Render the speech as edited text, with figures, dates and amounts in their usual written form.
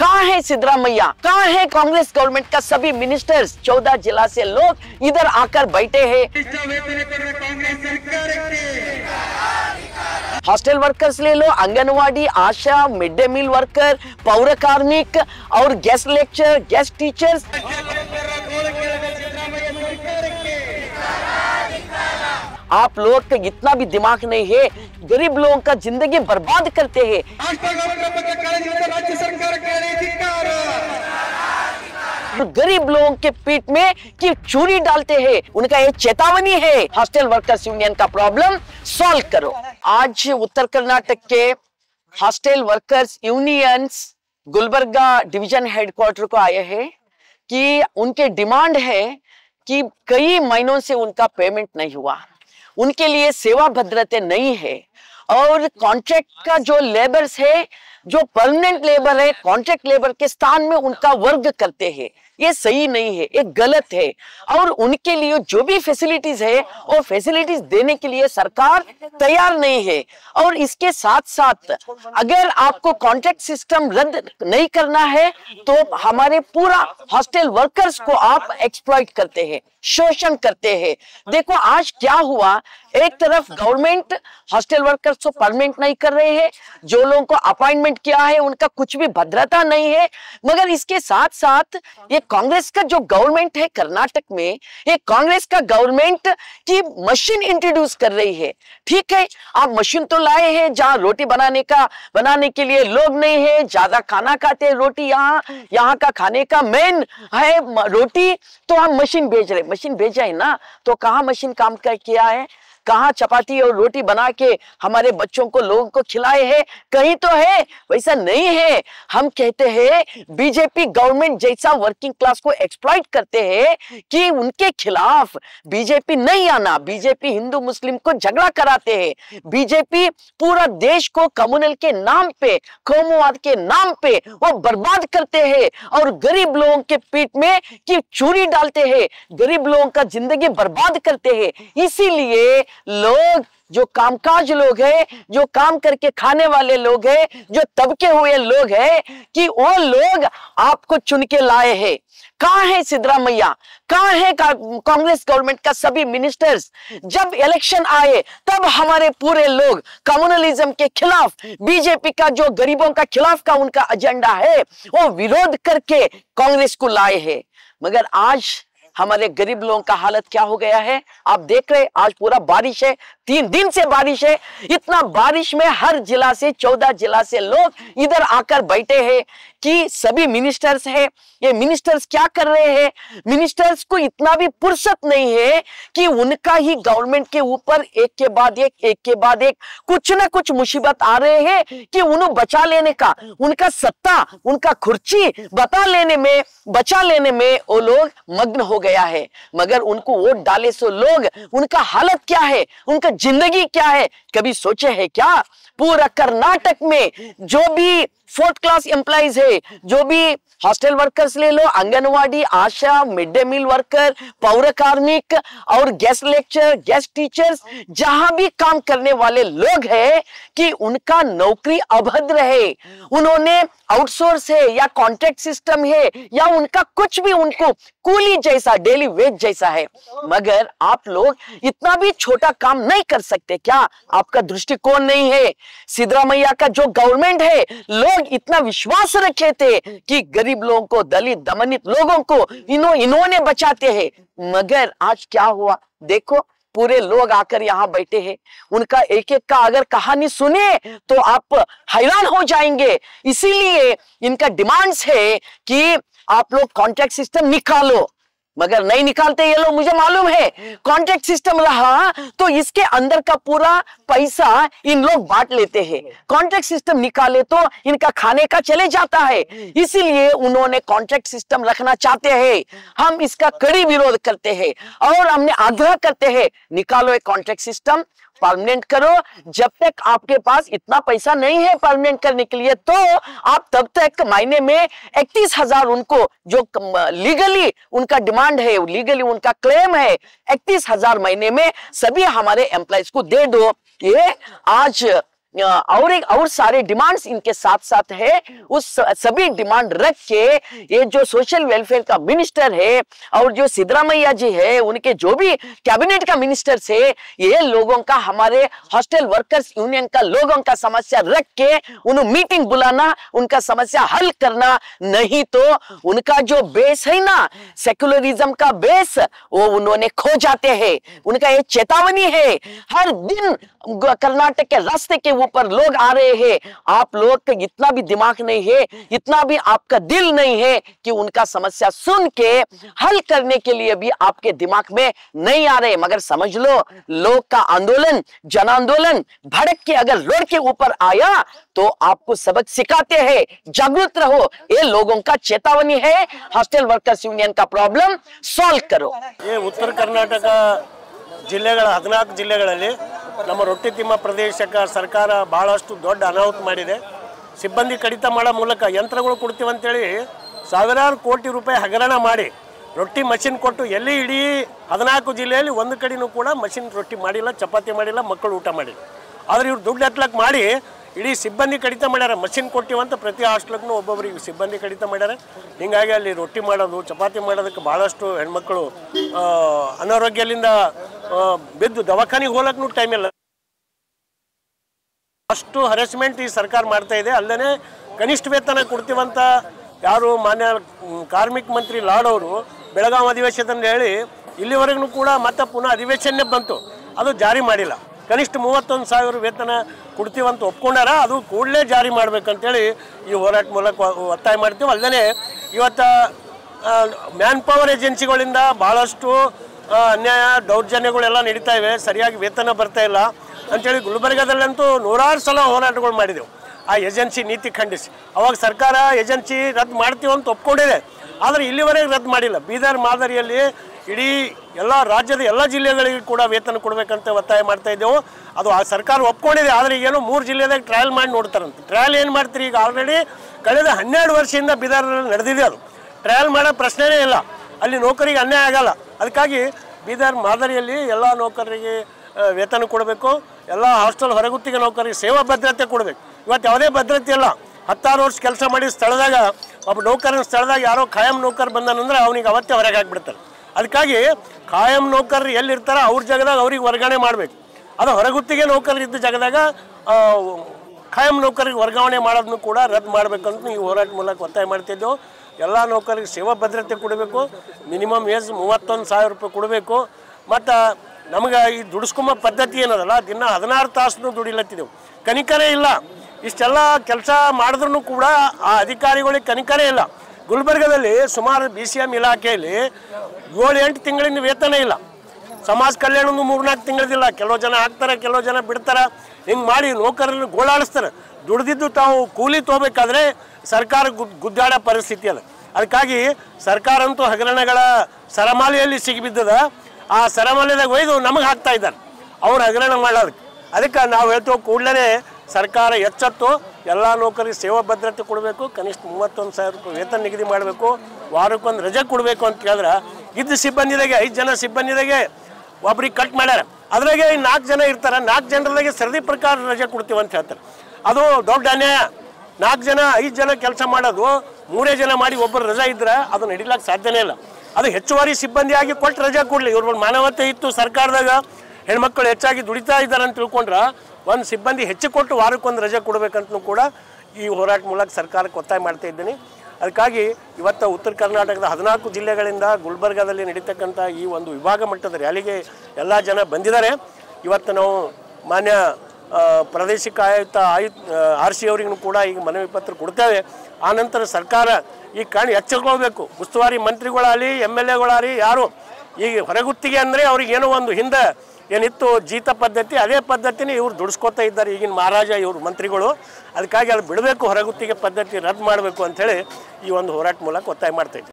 कहाँ है सिद्धरामैया, कहाँ है कांग्रेस गवर्नमेंट का सभी मिनिस्टर्स? 14 जिला से लोग इधर आकर बैठे हैं। हॉस्टल वर्कर्स ले लो, Anganwadi, ASHA, mid day meal worker, पौर कार्मिक और गेस्ट लेक्चर, गेस्ट टीचर्स। आप लोग का इतना भी दिमाग नहीं है, गरीब लोगों का जिंदगी बर्बाद करते हैं। गरीब लोगों के पीठ में की चूरी डालते हैं। उनका ये चेतावनी है, हॉस्टल वर्कर्स यूनियन का प्रॉब्लम सॉल्व करो। आज उत्तर कर्नाटक के hostel workers unions Gulbarga division headquarter को आए हैं कि उनके डिमांड है कि कई महीनों से उनका पेमेंट नहीं हुआ, उनके लिए सेवा भद्रता नहीं है और कॉन्ट्रैक्ट का जो लेबर्स है, जो परमानेंट लेबर है, कॉन्ट्रैक्ट लेबर के स्थान में उनका वर्ग करते हैं। ये सही नहीं है, ये गलत है और उनके लिए जो भी फैसिलिटीज है वो फैसिलिटीज देने के लिए सरकार तैयार नहीं है। और इसके साथ साथ अगर आपको कॉन्ट्रैक्ट सिस्टम रद्द नहीं करना है तो हमारे पूरा हॉस्टल वर्कर्स को आप एक्सप्लॉइट करते हैं, शोषण करते हैं। देखो आज क्या हुआ, एक तरफ गवर्नमेंट हॉस्टल वर्कर्स को परमानेंट नहीं कर रहे हैं, जो लोगों को अपॉइंटमेंट किया है उनका कुछ भी भद्रता नहीं है, मगर इसके साथ साथ ये कांग्रेस का जो गवर्नमेंट है कर्नाटक में, ये कांग्रेस का गवर्नमेंट की मशीन इंट्रोड्यूस कर रही है। ठीक है, आप मशीन तो लाए हैं जहां रोटी बनाने के लिए लोग नहीं है, ज्यादा खाना खाते हैं रोटी, यहाँ का खाने का मेन है रोटी, तो हम मशीन भेज रहे, मशीन भेजा है ना, तो कहाँ मशीन काम किया है, कहाँ चपाती और रोटी बना के हमारे बच्चों को, लोगों को खिलाए हैं? कहीं तो है, वैसा नहीं है। हम कहते हैं बीजेपी गवर्नमेंट जैसा वर्किंग क्लास को एक्सप्लॉइट करते हैं कि उनके खिलाफ बीजेपी नहीं आना। बीजेपी हिंदू मुस्लिम को झगड़ा कराते हैं, बीजेपी पूरा देश को कम्युनल के नाम पे, कौमवाद के नाम पे वो बर्बाद करते हैं और गरीब लोगों के पीठ में की चूरी डालते हैं, गरीब लोगों का जिंदगी बर्बाद करते हैं। इसीलिए लोग, जो कामकाज लोग हैं, जो काम करके खाने वाले लोग हैं, जो तबके हुए लोग हैं, कि वो लोग आपको चुन के लाए हैं। कहाँ है सिद्धरामैया, कहाँ है कांग्रेस गवर्नमेंट का सभी मिनिस्टर्स? जब इलेक्शन आए तब हमारे पूरे लोग कम्युनलिज्म के खिलाफ, बीजेपी का जो गरीबों का खिलाफ का उनका एजेंडा है वो विरोध करके कांग्रेस को लाए हैं। मगर आज हमारे गरीब लोगों का हालत क्या हो गया है आप देख रहे। आज पूरा बारिश है, 3 दिन से बारिश है। इतना बारिश में हर जिला से 14 जिला से लोग इधर आकर बैठे हैं कि सभी मिनिस्टर्स हैं। ये मिनिस्टर्स क्या कर रहे हैं? मिनिस्टर्स को इतना भी फुर्सत नहीं है कि उनका ही गवर्नमेंट के ऊपर एक के बाद एक कुछ ना कुछ मुसीबत आ रहे हैं कि उन्हें बचा लेने का, उनका सत्ता, उनका खुर्ची बचा लेने में वो लोग मग्न हो गया है। मगर उनको वोट डाले सो लोग, उनका हालत क्या है, उनका जिंदगी क्या है, कभी सोचे है क्या? पूरा कर्नाटक में जो भी 4th क्लास एम्प्लॉइज है, जो भी हॉस्टल वर्कर्स ले लो, Anganwadi, ASHA, mid day meal worker, पौर कार्मिक और गेस्ट लेक्चर, गेस्ट टीचर्स, जहां भी काम करने वाले लोग हैं कि उनका नौकरी अभद्र है, उन्होंने आउटसोर्स है या कॉन्ट्रैक्ट सिस्टम है या उनका कुछ भी उनको कूली जैसा, डेली वेज जैसा है। मगर आप लोग इतना भी छोटा काम नहीं कर सकते क्या? आपका दृष्टिकोण नहीं है। सिद्धरामैया का जो गवर्नमेंट है, लोग इतना विश्वास रखे थे कि गरीब लोगों को, दलित दमनित लोगों को इन्होंने बचाते हैं। मगर आज क्या हुआ देखो, पूरे लोग आकर यहाँ बैठे हैं, उनका एक एक का अगर कहानी सुने तो आप हैरान हो जाएंगे। इसीलिए इनका डिमांड्स है कि आप लोग कॉन्ट्रैक्ट सिस्टम निकालो, मगर नहीं निकालते ये लोग। मुझे मालूम है कॉन्ट्रैक्ट सिस्टम रहा तो इसके अंदर का पूरा पैसा इन लोग बांट लेते हैं, कॉन्ट्रैक्ट सिस्टम निकाले तो इनका खाने का चले जाता है, इसीलिए उन्होंने कॉन्ट्रैक्ट सिस्टम रखना चाहते हैं। हम इसका कड़ी विरोध करते हैं और हमने आग्रह करते हैं, निकालो एक कॉन्ट्रैक्ट सिस्टम, परमानेंट करो। जब तक आपके पास इतना पैसा नहीं है परमानेंट करने के लिए, तो आप तब तक महीने में 31,000 उनको, जो लीगली उनका डिमांड है, लीगली उनका क्लेम है, 31,000 महीने में सभी हमारे एम्प्लॉइज को दे दो। ये आज और सारे डिमांड्स इनके साथ साथ है। उस सभी डिमांड रख के ये जो सोशल वेलफेयर का मिनिस्टर है और जो सिद्धरामैया जी है, उनके जो भी कैबिनेट का मिनिस्टर्स है, ये लोगों का, हमारे हॉस्टल वर्कर्स यूनियन का लोगों का समस्या रख के उन्हें मीटिंग बुलाना, उनका समस्या हल करना, नहीं तो उनका जो बेस है ना, सेक्युलरिज्म का बेस, वो उन्होंने खो जाते हैं। उनका ये चेतावनी है। हर दिन कर्नाटक के रास्ते के ऊपर लोग आ रहे हैं। आप लोग का इतना भी दिमाग नहीं है, इतना भी आपका दिल नहीं है कि उनका समस्या सुन के हल करने के लिए भी आपके दिमाग में नहीं आ रहे। मगर समझ लो, लोग का आंदोलन, जन आंदोलन भड़क के अगर रोड के ऊपर आया तो आपको सबक सिखाते हैं, जागरूक रहो। ये लोगों का चेतावनी है। हॉस्टल वर्कर्स यूनियन का प्रॉब्लम सॉल्व करो। ये उत्तर कर्नाटक ಜಿಲ್ಲೆಗಳ 14 ಜಿಲ್ಲೆಗಳಲ್ಲಿ ನಮ್ಮ ರೊಟ್ಟಿ ತಿಮ್ಮ ಪ್ರದೇಶಕ್ಕೆ ಸರ್ಕಾರ ಬಹಳಷ್ಟು ದೊಡ್ಡ ಅನಾಹುತ ಮಾಡಿದೆ. ಸಿಬ್ಬಂದಿ ಕಡಿತ ಮಾಡೋ ಮೂಲಕ ಯಂತ್ರಗಳು ಕೊಡ್ತೀವಿ ಅಂತೇಳಿ ಸಾವಿರಾರು ಕೋಟಿ ರೂಪಾಯಿ ಹಗರಣ ಮಾಡಿ ರೊಟ್ಟಿ ಮಷಿನ್ ಕೊಟ್ಟು ಎಲ್ಲಿ ಇಡೀ 14 ಜಿಲ್ಲೆಯಲ್ಲಿ ಒಂದು ಕಡೆನೂ ಕೂಡ ಮಷಿನ್ ರೊಟ್ಟಿ ಮಾಡಿಲ್ಲ, ಚಪಾತಿ ಮಾಡಿಲ್ಲ, ಮಕ್ಕಳು ಊಟ ಮಾಡಿಲ್ಲ. ಆದರೆ ಇವರು ದುಡ್ಡು ಎತ್ತಲಕ್ಕೆ ಮಾಡಿ ಇಡೀ ಸಿಬ್ಬಂದಿ ಕಡಿತ ಮಾಡ್ಯಾರ. ಮಷಿನ್ ಕೊಟ್ಟಿವಂತ ಪ್ರತಿ ಹಾಸ್ಟೆಲ್ಗೂ ಒಬ್ಬೊಬ್ಬರಿಗೆ ಸಿಬ್ಬಂದಿ ಕಡಿತ ಮಾಡ್ಯಾರ. ಹೀಗಾಗಿ ಅಲ್ಲಿ ರೊಟ್ಟಿ ಮಾಡೋದು, ಚಪಾತಿ ಮಾಡೋದಕ್ಕೆ ಭಾಳಷ್ಟು ಹೆಣ್ಮಕ್ಳು ಅನಾರೋಗ್ಯದಿಂದ ಬಿದ್ದು ದವಾಖಾನೆಗೆ ಹೋಗಕ್ಕೂ ಟೈಮ್ ಇಲ್ಲ. ಅಷ್ಟು ಹರೆಸ್ಮೆಂಟ್ ಈ ಸರ್ಕಾರ ಮಾಡ್ತಾ ಇದೆ. ಅಲ್ಲದೆ ಕನಿಷ್ಠ ವೇತನ ಕೊಡ್ತೀವಂತ ಯಾರು ಮಾನ್ಯ ಕಾರ್ಮಿಕ ಮಂತ್ರಿ ಲಾಡ್ ಅವರು ಬೆಳಗಾವಿ ಅಧಿವೇಶನದಲ್ಲಿ ಹೇಳಿ ಇಲ್ಲಿವರೆಗೂ ಕೂಡ ಮತ್ತೆ ಪುನಃ ಅಧಿವೇಶನ ಬಂತು, ಅದು ಜಾರಿ ಮಾಡಿಲ್ಲ. ಕನಿಷ್ಠ 31,000 ವೇತನ ಕೊಡ್ತೀವಂತ ಒಪ್ಕೊಂಡಾರ, ಅದು ಕೂಡಲೇ ಜಾರಿ ಮಾಡ್ಬೇಕಂತೇಳಿ ಈ ಹೋರಾಟ ಮೂಲಕ ಒತ್ತಾಯ ಮಾಡ್ತೀವಿ. ಅಲ್ಲದೆ ಇವತ್ತು ಮ್ಯಾನ್ ಪವರ್ ಏಜೆನ್ಸಿಗಳಿಂದ ಭಾಳಷ್ಟು ಅನ್ಯಾಯ, ದೌರ್ಜನ್ಯಗಳೆಲ್ಲ ನಡೀತಾ ಇವೆ, ಸರಿಯಾಗಿ ವೇತನ ಬರ್ತಾ ಇಲ್ಲ ಅಂಥೇಳಿ ಗುಲ್ಬರ್ಗಾದಲ್ಲಂತೂ ನೂರಾರು ಸಲ ಹೋರಾಟಗಳು ಮಾಡಿದೆವು ಆ ಏಜೆನ್ಸಿ ನೀತಿ ಖಂಡಿಸಿ. ಅವಾಗ ಸರ್ಕಾರ ಏಜೆನ್ಸಿ ರದ್ದು ಮಾಡ್ತೀವಿ ಅಂತ ಒಪ್ಕೊಂಡಿದೆ, ಆದರೆ ಇಲ್ಲಿವರೆಗೆ ರದ್ದು ಮಾಡಿಲ್ಲ. ಬೀದರ್ ಮಾದರಿಯಲ್ಲಿ ಇಡೀ ಎಲ್ಲ ರಾಜ್ಯದ ಎಲ್ಲ ಜಿಲ್ಲೆಗಳಿಗೆ ಕೂಡ ವೇತನ ಕೊಡಬೇಕಂತ ಒತ್ತಾಯ ಮಾಡ್ತಾ ಇದ್ದೆವು. ಅದು ಆ ಸರ್ಕಾರ ಒಪ್ಕೊಂಡಿದೆ, ಆದರೆ ಏನೋ 3 ಜಿಲ್ಲೆದಾಗ ಟ್ರಯಲ್ ಮಾಡಿ ನೋಡ್ತಾರಂತೆ. ಟ್ರಯಲ್ ಏನು ಮಾಡ್ತೀರಿ? ಈಗ ಆಲ್ರೆಡಿ ಕಳೆದ 12 ವರ್ಷದಿಂದ ಬೀದರ್ನಲ್ಲಿ ನಡೆದಿದೆ. ಅದು ಟ್ರಯಲ್ ಮಾಡೋ ಪ್ರಶ್ನೆನೇ ಇಲ್ಲ. ಅಲ್ಲಿ ನೌಕರಿಗೆ ಅನ್ಯಾಯ ಆಗಲ್ಲ. ಅದಕ್ಕಾಗಿ ಬೀದರ್ ಮಾದರಿಯಲ್ಲಿ ಎಲ್ಲ ನೌಕರರಿಗೆ ವೇತನ ಕೊಡಬೇಕು, ಎಲ್ಲ ಹಾಸ್ಟೆಲ್ ಹೊರಗುತ್ತಿಗೆ ನೌಕರಿಗೆ ಸೇವಾ ಭದ್ರತೆ ಕೊಡಬೇಕು. ಇವತ್ತು ಯಾವುದೇ ಭದ್ರತೆ ಇಲ್ಲ. 16 ವರ್ಷ ಕೆಲಸ ಮಾಡಿ ಸ್ಥಳದಾಗ ಒಬ್ಬ ನೌಕರನ ಸ್ಥಳದಾಗ ಯಾರೋ ಖಾಯಂ ನೌಕರ್ ಬಂದನಂದ್ರೆ ಅವನಿಗೆ ಅವತ್ತೇ ಹೊರಗೆ ಹಾಕ್ಬಿಡ್ತಾರೆ. ಅದಕ್ಕಾಗಿ ಖಾಯಂ ನೌಕರರು ಎಲ್ಲಿರ್ತಾರೆ ಅವ್ರ ಜಾಗದಾಗ ಅವ್ರಿಗೆ ವರ್ಗಾವಣೆ ಮಾಡಬೇಕು. ಅದು ಹೊರಗುತ್ತಿಗೆ ನೌಕರರು ಇದ್ದ ಜಾಗದಾಗ ಖಾಯಂ ನೌಕರಿಗೆ ವರ್ಗಾವಣೆ ಮಾಡೋದನ್ನು ಕೂಡ ರದ್ದು ಮಾಡಬೇಕಂತ ಈ ಹೋರಾಟ ಮೂಲಕ ಒತ್ತಾಯ ಮಾಡ್ತಿದ್ದೆವು. ಎಲ್ಲ ನೌಕರಿಗೆ ಸೇವಾ ಭದ್ರತೆ ಕೊಡಬೇಕು, ಮಿನಿಮಮ್ ಏಜ್ 31,000 ರೂಪಾಯಿ ಕೊಡಬೇಕು. ಮತ್ತು ನಮಗೆ ಈ ದುಡಿಸ್ಕೊಂಬ ಪದ್ಧತಿ ಏನದಲ್ಲ, ದಿನ 16 ತಾಸು ದುಡಿಲತ್ತಿದ್ದೆವು, ಕನಿಕರೇ ಇಲ್ಲ. ಇಷ್ಟೆಲ್ಲ ಕೆಲಸ ಮಾಡಿದ್ರೂ ಕೂಡ ಆ ಅಧಿಕಾರಿಗಳಿಗೆ ಕನಿಕರೇ ಇಲ್ಲ. ಗುಲ್ಬರ್ಗದಲ್ಲಿ ಸುಮಾರು BCM ಇಲಾಖೆಯಲ್ಲಿ 7-8 ತಿಂಗಳಿಂದ ವೇತನ ಇಲ್ಲ. ಸಮಾಜ ಕಲ್ಯಾಣದ್ದು 3-4 ತಿಂಗಳದಿಲ್ಲ. ಕೆಲವು ಜನ ಹಾಕ್ತಾರೆ, ಕೆಲವು ಜನ ಬಿಡ್ತಾರೆ. ಹಿಂಗೆ ಮಾಡಿ ನೌಕರರನ್ನು ಗೋಳಾಡಿಸ್ತಾರೆ. ದುಡ್ದಿದ್ದು ತಾವು ಕೂಲಿ ತೊಗೋಬೇಕಾದ್ರೆ ಸರ್ಕಾರ ಗುದ್ದಾಡೋ ಪರಿಸ್ಥಿತಿ ಅದ. ಅದಕ್ಕಾಗಿ ಸರ್ಕಾರ ಅಂತೂ ಹಗರಣಗಳ ಸರಮಾಲೆಯಲ್ಲಿ ಸಿಗಿಬಿದ್ದದ. ಆ ಸರಮಾಲೆದಾಗ ಒಯ್ದು ನಮಗೆ ಹಾಕ್ತಾ ಇದ್ದಾರೆ ಅವ್ರು ಹಗರಣ ಮಾಡೋದಕ್ಕೆ. ಅದಕ್ಕೆ ನಾವು ಹೇಳ್ತೇವೆ, ಕೂಡಲೇ ಸರ್ಕಾರ ಎಚ್ಚೆತ್ತು ಎಲ್ಲ ನೌಕರಿಗೆ ಸೇವಾ ಭದ್ರತೆ ಕೊಡಬೇಕು, ಕನಿಷ್ಠ 31,000 ರೂಪಾಯಿ ವೇತನ ನಿಗದಿ ಮಾಡಬೇಕು, ವಾರಕ್ಕೊಂದು ರಜೆ ಕೊಡಬೇಕು ಅಂತ ಕೇಳಿದ್ರೆ ಇದ್ದ ಸಿಬ್ಬಂದಿದಾಗೆ 5 ಜನ ಸಿಬ್ಬಂದಿದಾಗೆ ಒಬ್ರಿಗೆ ಕಟ್ ಮಾಡ್ಯಾರ. ಅದ್ರಾಗೆ 4 ಜನ ಇರ್ತಾರೆ. 4 ಜನರದಾಗೆ ಸರದಿ ಪ್ರಕಾರ ರಜೆ ಕೊಡ್ತೀವಿ ಅಂತ ಹೇಳ್ತಾರೆ. ಅದು ದೊಡ್ಡ ಅನ್ಯಾಯ. 4 ಜನ 5 ಜನ ಕೆಲಸ ಮಾಡೋದು 3 ಜನ ಮಾಡಿ ಒಬ್ಬರು ರಜೆ ಇದ್ರೆ ಅದು ನಡಿಲಾಕ ಸಾಧ್ಯನೇ ಇಲ್ಲ. ಅದು ಹೆಚ್ಚುವರಿ ಸಿಬ್ಬಂದಿಯಾಗಿ ಕೊಟ್ಟು ರಜೆ ಕೊಡಲಿ. ಇವ್ರ ಮಾನವತೆ ಇತ್ತು ಸರ್ಕಾರದಾಗ, ಹೆಣ್ಮಕ್ಳು ಹೆಚ್ಚಾಗಿ ದುಡಿತಾ ಇದ್ದಾರೆ ಅಂತ ತಿಳ್ಕೊಂಡ್ರೆ ಒಂದು ಸಿಬ್ಬಂದಿ ಹೆಚ್ಚು ಕೊಟ್ಟು ವಾರಕ್ಕೊಂದು ರಜೆ ಕೊಡಬೇಕಂತನೂ ಕೂಡ ಈ ಹೋರಾಟ ಮೂಲಕ ಸರ್ಕಾರಕ್ಕೆ ಒತ್ತಾಯ ಮಾಡ್ತಾ ಇದ್ದೀನಿ. ಅದಕ್ಕಾಗಿ ಇವತ್ತು ಉತ್ತರ ಕರ್ನಾಟಕದ 14 ಜಿಲ್ಲೆಗಳಿಂದ ಗುಲ್ಬರ್ಗಾದಲ್ಲಿ ನಡೀತಕ್ಕಂಥ ಈ ಒಂದು ವಿಭಾಗ ಮಟ್ಟದ ರ್ಯಾಲಿಗೆ ಎಲ್ಲ ಜನ ಬಂದಿದ್ದಾರೆ. ಇವತ್ತು ನಾವು ಮಾನ್ಯ ಪ್ರಾದೇಶಿಕ RC ಅವರಿಗೂ ಕೂಡ ಈಗ ಮನವಿ ಪತ್ರ ಕೊಡ್ತೇವೆ. ಆನಂತರ ಸರ್ಕಾರ ಈ ಕಾರಣ ಎಚ್ಚರಿಕೊಳ್ಬೇಕು. ಉಸ್ತುವಾರಿ ಮಂತ್ರಿಗಳಾಗಲಿ, MLAಗಳಾಗಲಿ ಯಾರು ಈಗ ಹೊರಗುತ್ತಿಗೆ ಅಂದರೆ ಅವ್ರಿಗೆ ಏನೋ ಒಂದು ಹಿಂದೆ ಏನಿತ್ತು ಜೀತ ಪದ್ಧತಿ, ಅದೇ ಪದ್ಧತಿನೇ ಇವ್ರು ದುಡಿಸ್ಕೊತಾ ಇದ್ದಾರೆ ಈಗಿನ ಮಹಾರಾಜ ಇವರು ಮಂತ್ರಿಗಳು. ಅದಕ್ಕಾಗಿ ಅದು ಬಿಡಬೇಕು, ಹೊರಗುತ್ತಿಗೆ ಪದ್ಧತಿ ರದ್ದು ಮಾಡಬೇಕು ಅಂಥೇಳಿ ಈ ಒಂದು ಹೋರಾಟ ಮೂಲಕ ಒತ್ತಾಯ ಮಾಡ್ತಾ ಇದ್ದೀವಿ.